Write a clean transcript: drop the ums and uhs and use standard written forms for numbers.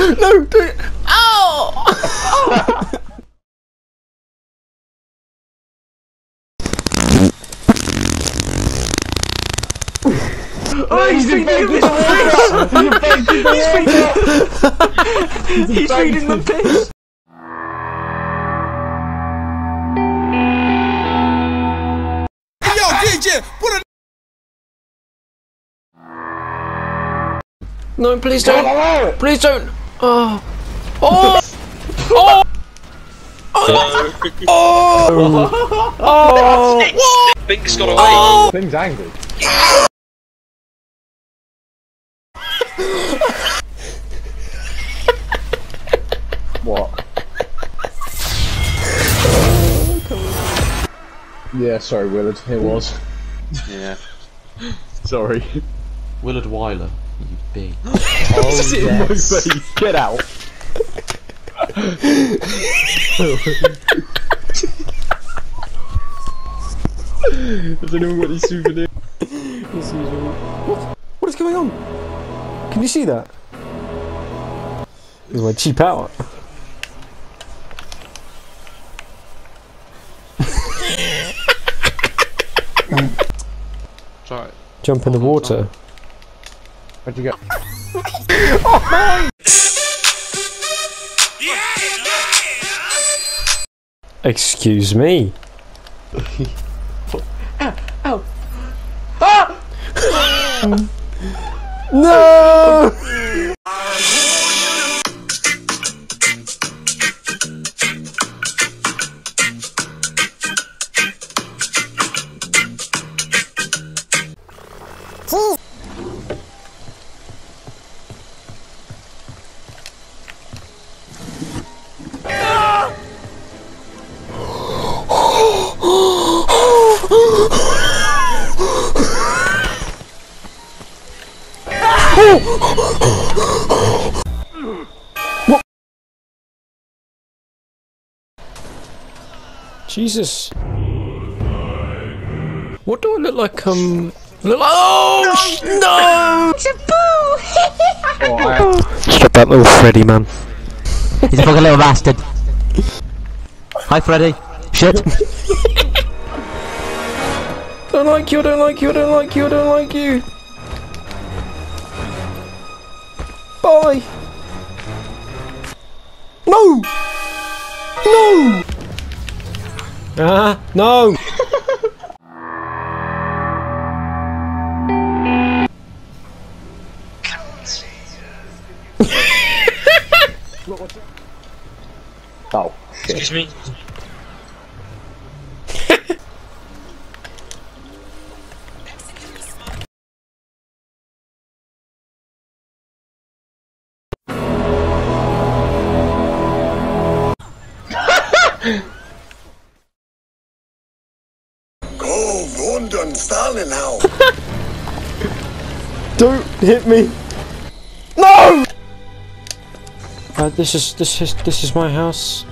No, do it! Ow! Oh, he's feeding the piss! He's feeding the piss! Yo, DJ, put a... No, please don't! Please don't! Oh! Oh! Oh! Oh! Oh! Bink's got away. Oh! Thing's angry. What? Yeah, sorry, Willard. It was. Yeah. Sorry. Willard Weiler, you big. Oh, sit in my face. Get out. Has anyone got any souvenirs? What? What is going on? Can you see that? This is my cheap out. Sorry. Jump in the water. Where'd you go? Excuse me. Ow! Ah! No! What? Jesus. What do I look like? Look like, oh no! Stop that little Freddy man. He's a fucking little bastard. Hi, Freddy. Shit. Don't like you, I don't like you, I don't like you, I don't like you. Bye. No! No! Ah, no! Oh, shit. Excuse me. Go, London, Stalin now. Don't hit me! No! This is my house.